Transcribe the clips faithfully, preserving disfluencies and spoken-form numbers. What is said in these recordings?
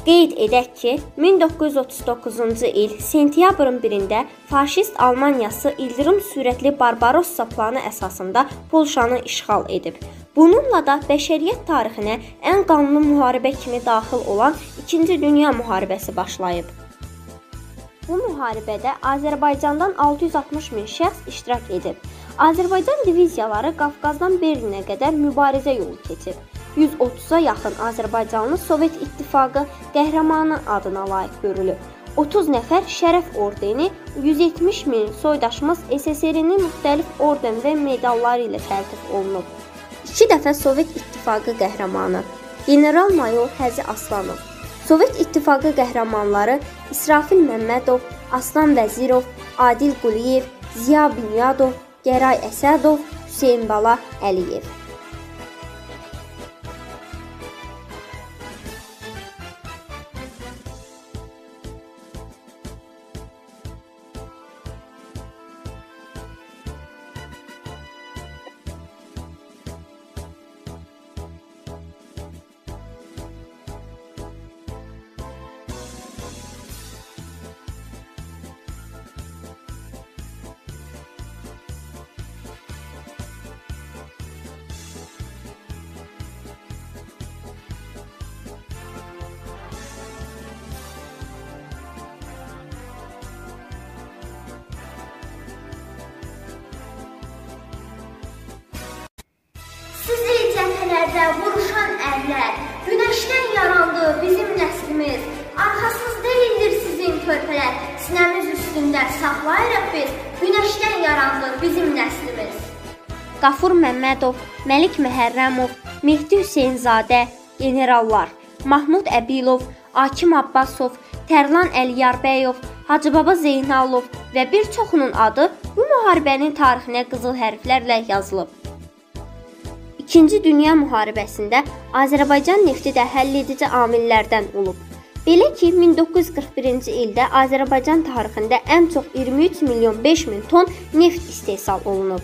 Qeyd edək ki, min doqquz yüz otuz doqquzuncu il sentyabrın birində faşist Almaniyası ildırım sürətli Barbarossa planı əsasında Polşanı işğal edib. Bununla da bəşəriyyət tarixinə ən qanlı müharibə kimi daxil olan İkinci Dünya müharibəsi başlayıb. Bu müharibədə Azərbaycandan altı yüz altmış min şəxs iştirak edib. Azərbaycan diviziyaları Qafqazdan Berlinə qədər mübarizə yolu keçib. yüz otuza yaxın Azərbaycanlı Sovet İttifaqı qəhrəmanı adına layiq görülüb. otuz nəfər şərəf ordeni, yüz yetmiş min soydaşımız S S R-nin müxtəlif orden və medalları ilə təltif olunub. İki dəfə Sovet İttifaqı qəhrəmanı General-mayor Həzi Aslanov, Sovet İttifaqı qəhrəmanları İsrafil Məmmədov, Aslan Vəzirov, Adil Quliyev, Ziya Bünyadov, Gəray Əsədov, Hüseyn Bala Əliyev. Sizi cəbhələrdə vuruşan ərlər, günəşdən yarandı bizim nəslimiz. Arxasız deyildir sizin körpələr, sinəmiz üstündə saxlayırıq biz, günəşdən yarandı bizim nəslimiz. Qafur Məmmədov, Məlik Məhərrəmov, Mehdi Hüseynzadə, generallar, Mahmud Əbilov, Akim Abbasov, Tərlan Əliyarbəyov, Hacıbaba Zeynalov və bir çoxunun adı bu müharibənin tarixinə qızıl hərflərlə yazılıb. İkinci Dünya müharibəsində Azərbaycan nefti də həlledici amillərdən olub. Belə ki, min doqquz yüz qırx birinci ildə Azərbaycan tarixində ən çox iyirmi üç milyon beş min ton neft istehsal olunub.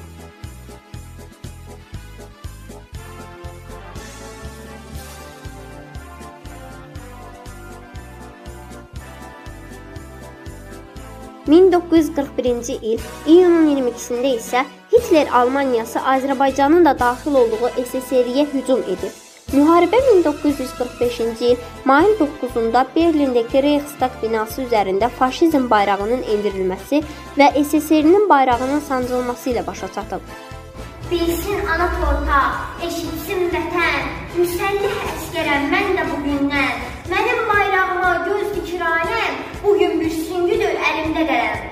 min doqquz yüz qırx birinci il iyunun iyirmi ikisində isə Hitler Almaniyası Azərbaycanın da daxil olduğu S S R-yə hücum edib. Müharibə min doqquz yüz qırx beşinci il mayın doqquzunda Berlindəki Reichstag binası üzərində faşizm bayrağının endirilməsi və S S R-nin bayrağının sancılması ilə başa çatıb. Bilsin ana torpaq, eşitsin vətən, müsəlləh əskərəm mən də bugündən. Mənim bayrağıma göz dikir aləm, bugün bir süngüdür əlimdə qələm.